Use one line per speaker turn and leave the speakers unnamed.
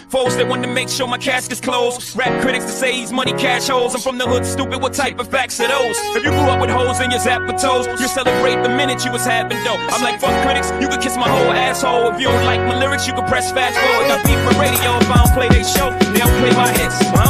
Foes that want to make sure my casket's closed. Rap critics that say he's money cash holes. I'm from the hood, stupid, what type of facts are those? If you grew up with holes in your zapper toes, you celebrate the minute you was having dough. I'm like, fuck critics, you could kiss my whole asshole. If you don't like my lyrics, you can press fast forward. Got beef for radio if I don't play they show, they don't play my hits.